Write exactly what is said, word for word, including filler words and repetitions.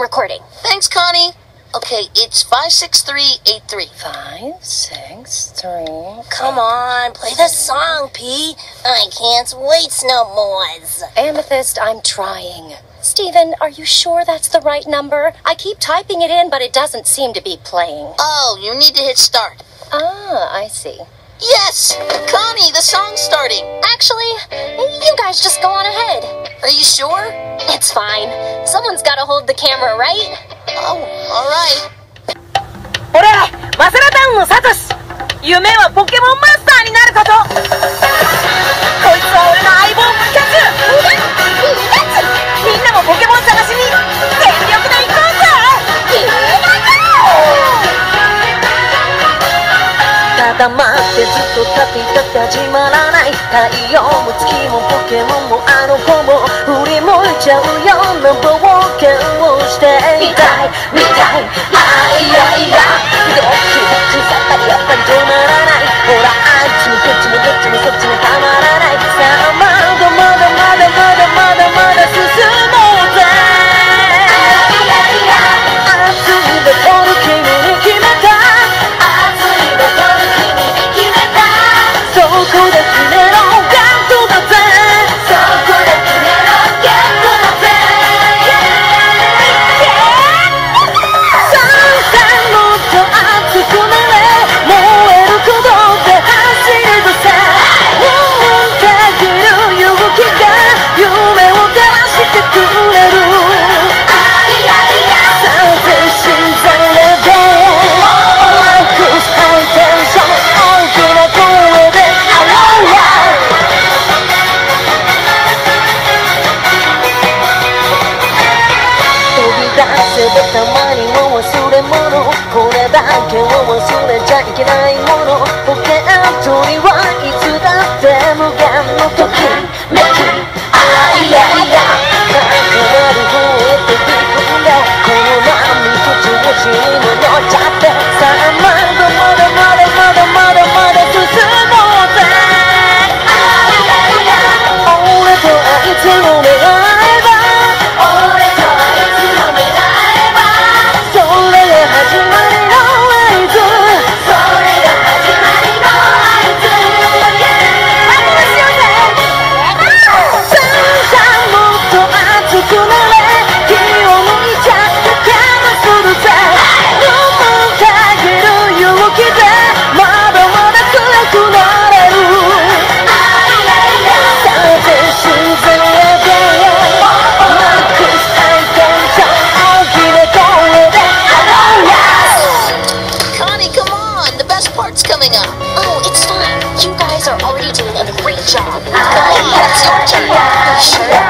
I'm recording. Thanks, Connie. Okay, it's five six three eight three. Five, six, three. Come on, play the song, P. I can't wait no more. Amethyst, I'm trying. Steven, are you sure that's the right number? I keep typing it in, but it doesn't seem to be playing. Oh, you need to hit start. Ah, I see. Yes! Connie, the song's starting. Actually, you guys just go on ahead. Are you sure? It's fine. Someone's gotta hold the camera, right? Oh, alright. 俺はマセラタウンのサトシ。夢はポケモンマスターになること。こいつは俺の相棒ピカチュウ。みんなもポケモン探しに全力で行こうぜ。ただ待ってずっと立っていたって始まらない。太陽も月もポケモンもあの子も振り向いちゃうような冒険をしていたいみたい。あいやいやドキドキさっぱりやっぱり止まらない。ほらあっちもこっちもどっちもそっちもたまらない。さあまだまだまだまだまだまだ進もうぜ。熱いバトル君に決めた。熱いバトル君に決めた。そこで決めろゲットだぜ。そこで決めろゲットだぜ。さあもっと熱くなれ。燃える鼓動で走るとさ。もう限る勇気が夢を照らしてくれる。さあ全身全霊でマックスハイテンション大きな声でアローラ飛び出せばたまにも忘れ物。これだけを忘れちゃいけないもの。ポケットにはいつだって無限のときめき。あいやいやなくなる方へ飛び込んでこの波と調子に乗っちゃって。さあまだまだまだまだまだまだ進もうぜ。俺とあいつの願えば俺とあいつの願えばそれが始まりの合図。それが始まりの合図。あとはしようぜ。さあもっと熱くなれ。気を抜いちゃってキャンするぜ。でも限る勇気でまだまだ強くなれる。さあ全身全霊でマックスハイテンション大きな声でアローラ Connie, come on! The best part's coming up. Oh, it's fine. You guys are already doing a great job. Connie, it's your turn. Sure.